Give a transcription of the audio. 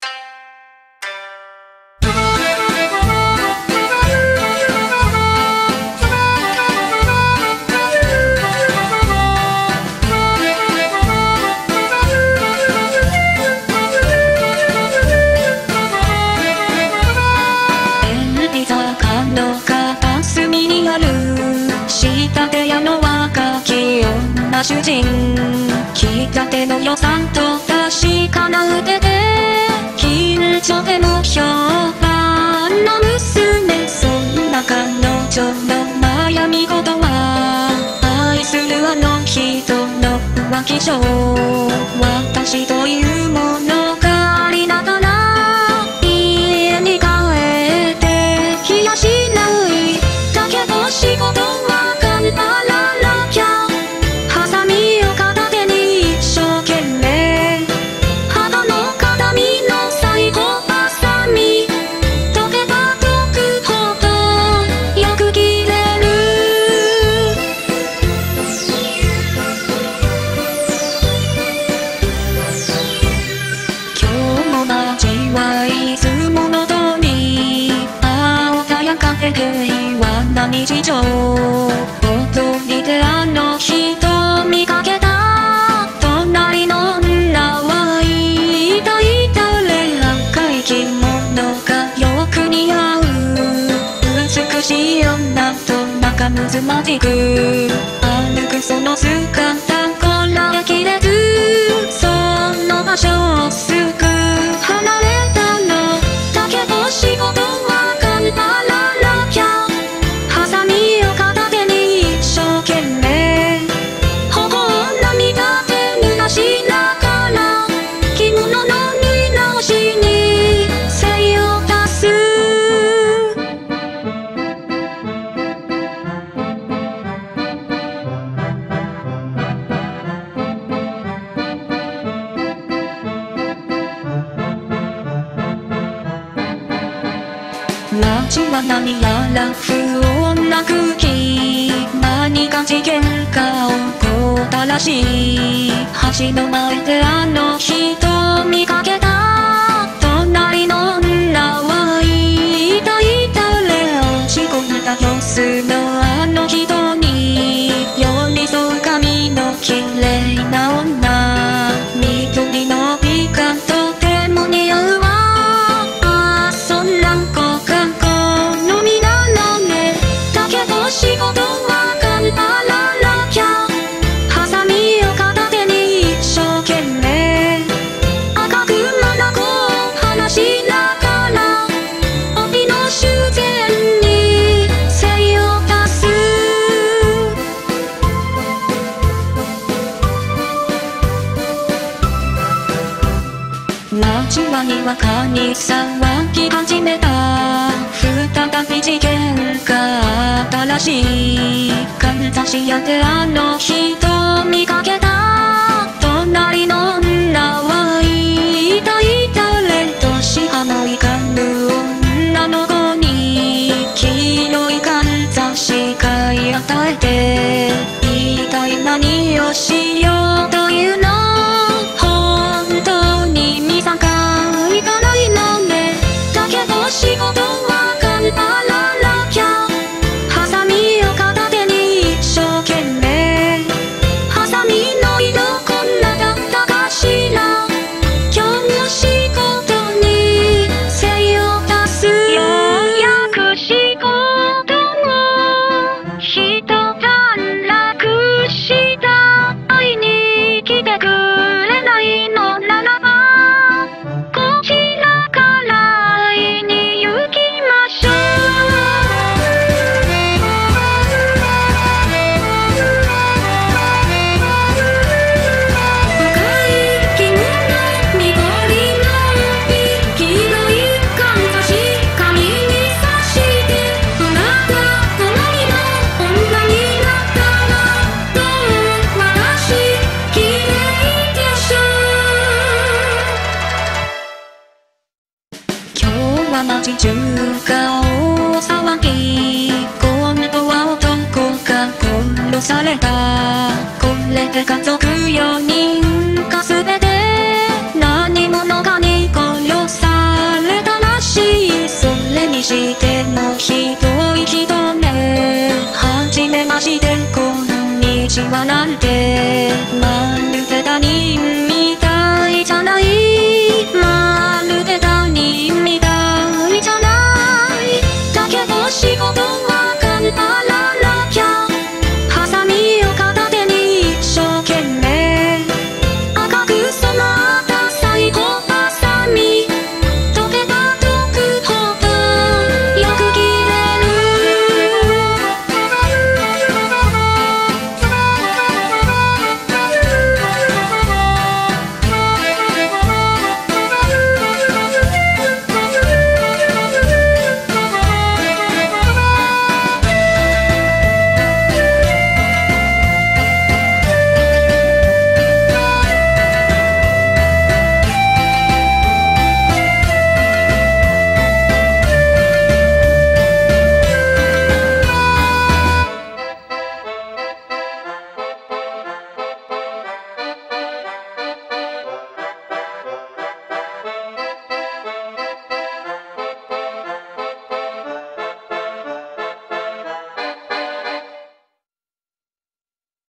主人、きたての予算と確かな腕で緊張でも評判の娘、そんな彼女の悩み事は愛するあの人の浮気性、私というものがありながら家に帰って気がしないだけど仕事は頑張らなきゃ、平和な日常、踊りであの人見かけた、隣の女はいたい誰、赤い着物がよく似合う美しい女と仲睦まじく歩くその姿こらえきれず、その場所をすぐ離れたのだけど仕事は頑張ら街は何やら不穏な空気、何か事件が起こったらしい、橋の前であの人見かけた、隣の女はいたい誰、落ち込んだ様子のあの人に寄り添う髪の綺麗な女、緑の美がとても似合うわ、そんな子仕事は頑張らなきゃ、ハサミを片手に一生懸命赤く眼を離しながら帯の修繕に精を出す。街はにわかに騒ぎ始めた、再び事件があったらしい、かんざし屋であの人見かけた、隣の女はいたい誰、年浜いかぬ女の子に黄色いかんざし買い与えて、一体何をしようというの、本当に見境がないのね、だけど仕事は頑張らなきゃ、ハサミを片手に一生懸命、ハサミの色こんなだったかしら、今日の仕事に精を出す。ようやく仕事も一段落した、会いに来てくれないのならばこちらから会いに行きましょう。赤い着物、緑の帯、黄色いかんざし髪にさしてあなた隣の女になったらどう、私綺麗でしょう。今日は街中が大騒ぎ、今度は男が殺された、これで家族4人が全て何者かに殺さの人